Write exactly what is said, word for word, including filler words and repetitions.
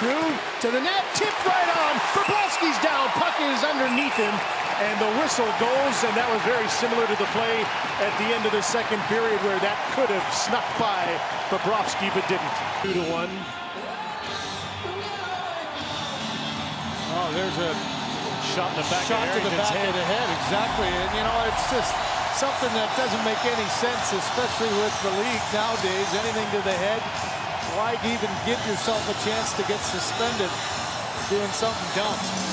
through to the net, tipped right on. Bobrovsky's down, puck is underneath him, and the whistle goes, and that was very similar to the play at the end of the second period where that could have snuck by Bobrovsky but didn't. Two to one. Oh, there's a shot in the back shot of to the back head. of the head, exactly. And you know, it's just something that doesn't make any sense, especially with the league nowadays. Anything to the head, why even give yourself a chance to get suspended doing something dumb?